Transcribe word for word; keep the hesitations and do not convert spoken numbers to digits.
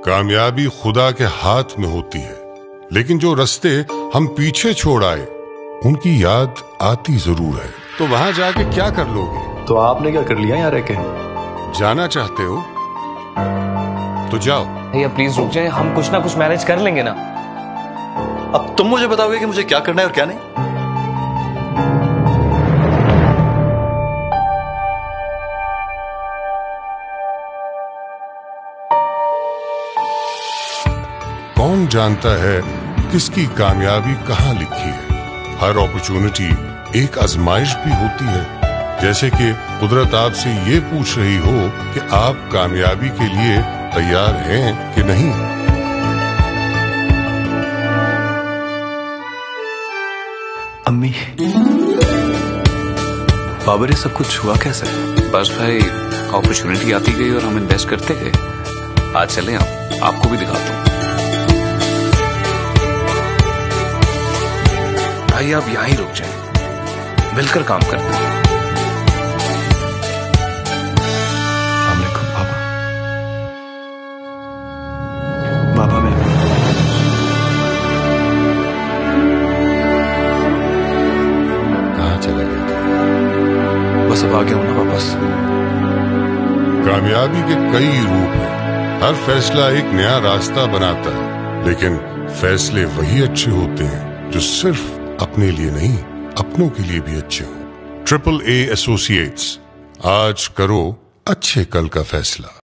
कामयाबी खुदा के हाथ में होती है, लेकिन जो रास्ते हम पीछे छोड़ आए उनकी याद आती जरूर है। तो वहां जाके क्या कर लोगे? तो आपने क्या कर लिया यहाँ रह के? जाना चाहते हो तो जाओ। भैया प्लीज रुक जाए, हम कुछ ना कुछ मैनेज कर लेंगे ना। अब तुम मुझे बताओगे कि मुझे क्या करना है और क्या नहीं? कौन जानता है किसकी कामयाबी कहाँ लिखी है। हर अपॉर्चुनिटी एक आजमाइश भी होती है, जैसे कि कुदरत आपसे ये पूछ रही हो कि आप कामयाबी के लिए तैयार हैं कि नहीं। अम्मी, बाबर ये सब कुछ हुआ कैसे? बस भाई, अपॉर्चुनिटी आती गई और हम इन्वेस्ट करते गए। आज चलें, आप आपको भी दिखाता हूँ। भाई आप यहां ही रुक जाएं, मिलकर काम करते हैं। वालेकुम बाबा। बाबा मैं कहाँ चले गए थे? बस अब आ गया हूं ना वापस। कामयाबी के कई रूप हैं। हर फैसला एक नया रास्ता बनाता है, लेकिन फैसले वही अच्छे होते हैं जो सिर्फ अपने लिए नहीं, अपनों के लिए भी अच्छे हो। ट्रिपल ए एसोसिएट्स, आज करो अच्छे कल का फैसला।